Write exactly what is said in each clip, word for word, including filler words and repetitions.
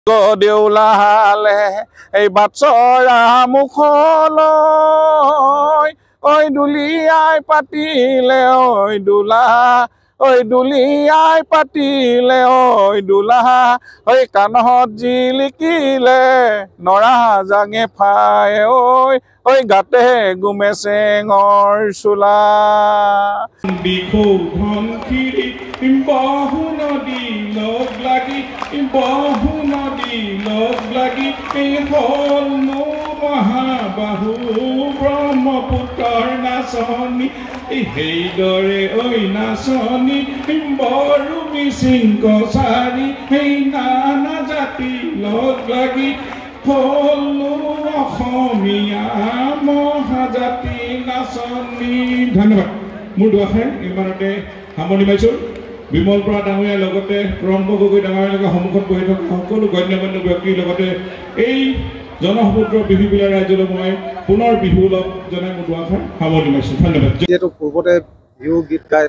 দেউলালে এই বাটচৰা মুখলৈ ঐ দুলিয়াই পাতিলে ঐ দোলা ঐ দুলিয়াই পাতিলে ঐ দোলা ঐ কাণত জিলিকিলে নৰা জাঙে ফাই ঐ ঐ গাতে গুমে চেঙৰ চোলা বিহু ধনখিৰি বহু নদী লগ লাগি বহু নদী লগ লাগি হ'ল নো মহাবাহু ব্ৰহ্মপুত্ৰৰ নাচনি সেইদৰে ঐ নাচনি বড়ো মিচিং কছাৰী সেই নানা জাতি লগ লাগি হ'ল নো অসমীয়া মহাজাতি নাচনি। ধন্যবাদ। মোৰ দুআষাৰ ইমানতে সামৰণি মাৰিছোঁ। বিমল বৰা ডাঙৰীয়াৰ লগতে ৰংগ গগৈ ডাঙৰীয়াৰ লগত সন্মুখত বহি থকা সকলো গণ্যমান্য ব্যক্তিৰ লগতে এই জনসমুদ্ৰৰ বিহু বিলা ৰাজ্যলৈ মই পুনৰ বিহু অলপ জনাই মোৰ দুআষাৰ সামৰণি মাৰিছোঁ। ধন্যবাদ। যিহেতু পূৰ্বতে বিহু গীত গাই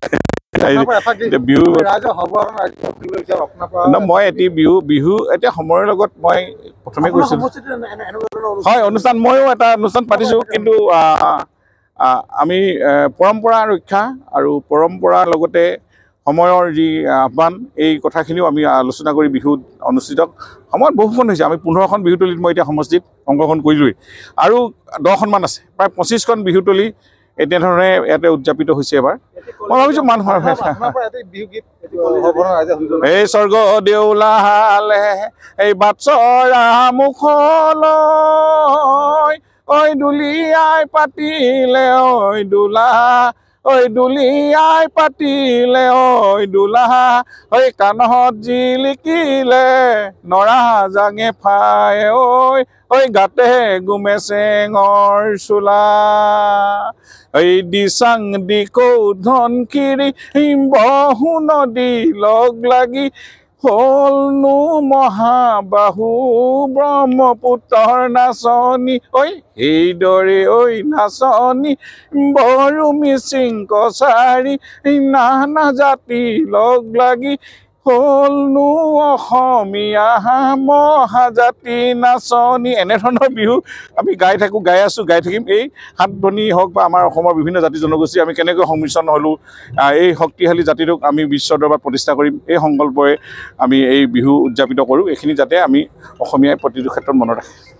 মই এটি বিহু বিহু এতিয়া সময়ৰ লগত মই প্ৰথমে কৈছোঁ হয় অনুষ্ঠান ময়ো এটা অনুষ্ঠান পাতিছোঁ কিন্তু আমি পৰম্পৰা ৰক্ষা আৰু পৰম্পৰাৰ লগতে সময়ৰ যি আহ্বান এই কথাখিনিও আমি আলোচনা কৰি বিহুত অনুষ্ঠিত সময়ত বহুখন হৈছে আমি পোন্ধৰখন বিহুতলীত মই এতিয়া সমষ্টিত অংশগ্ৰহণ কৰিলোঁৱেই আৰু দহখনমান আছে প্ৰায় পঁচিছখন বিহুতলী এনেধৰণে ইয়াতে উদযাপিত হৈছে এবাৰ মই ভাবিছোঁ মানুহৰ এই স্বৰ্গ দেউলালে এই বাটচৰা মুখলৈ ঐ দুলিয়াই পাতিলে ঐ দোলা ঐ দুলিয়াই পাতিলে ঐ দোলা ঐ কাণত জিলিকিলে নৰা জাঙে ফাই ঐ ঐ গাতে গুমে চেঙৰ চোলা ঐ দিচাং দিকৌ ধনখিৰি বহু নদী লগ লাগি হ'ল নো মহাবাহু ব্ৰহ্মপুত্ৰৰ নাচনি ঐ সেইদৰে ঐ নাচনি বড়ো মিচিং কছাৰী নানা জাতি লগ লাগি হ'ল নো অসমীয়া মহাজাতি নাচনি। এনেধৰণৰ বিহু আমি গাই থাকোঁ গাই আছোঁ গাই থাকিম। এই সাতভনী হওক বা আমাৰ অসমৰ বিভিন্ন জাতি জনগোষ্ঠী আমি কেনেকৈ সংমিশ্ৰণ হ'লোঁ এই শক্তিশালী জাতিটোক আমি বিশ্ব দৰবাৰত প্ৰতিষ্ঠা কৰিম এই সংকল্পৰে আমি এই বিহু উদযাপিত কৰোঁ। এইখিনি যাতে আমি অসমীয়াই প্ৰতিটো ক্ষেত্ৰত মনত ৰাখে।